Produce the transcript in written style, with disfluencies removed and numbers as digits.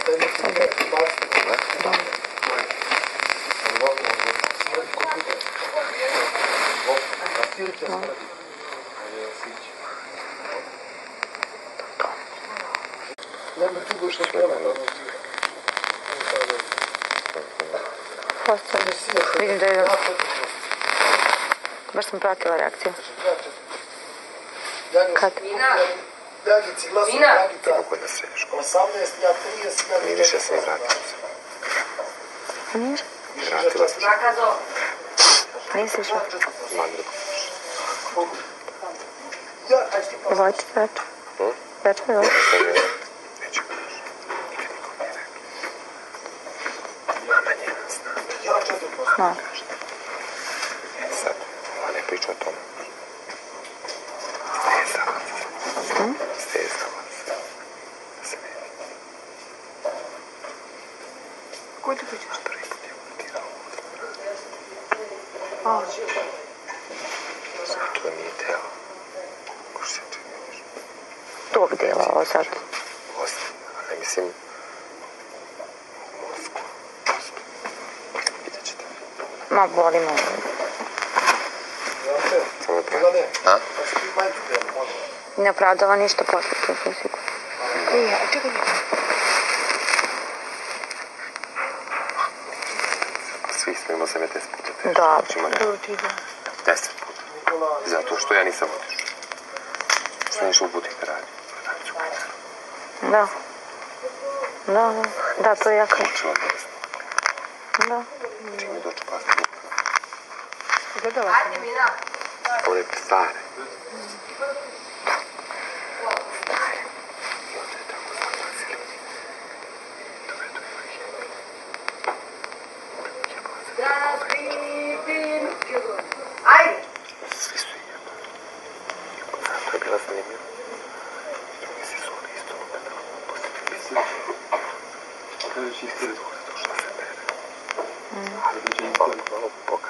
Vidim da je... Baš sam pratila reakciju. Kad? Dragici, glasom Dragita. Kako da središ školu? 18, ja 30, ja 30. Nije više se i vratila se. Nije? Vratila se. Nije se išla. Mandru. Vojte večer. Večer je ovo. Neće ga još. Nikad nikom nije rekla. Mama njena zna. No. Sad, ona ne priča o tome. Stezala se. Stezala se. Da se ne vidi. Koji ti pričaš? Prvi put je montirao A. To nije telo. Ko što se čini vidiš? Tog dela ovo sad. Osim, ali mislim... Mozgu. Vidjet ćete. Ma, boli me. Samo pravi. A? Ne opravdava ništa posle, to sam sigurno. Čekaj. Svi smo imali 17 puta te. Da, dobro ti ide. 10 puta. Zato što ja nisam otišao. Sam išao u butik da radim. Da. Da, to je jako. Učila bolest. Da. Čim mi dođe pasta buka. Gledala sam. One stare. I onda je tako zapazili. Dobre, to ima jebe. Jebala se tako vreća. Svi su jebali. To je bila zanimljiva. Drugi se su oni isto ugledali. Posle bi se došla se bere. Ali malo pokazala.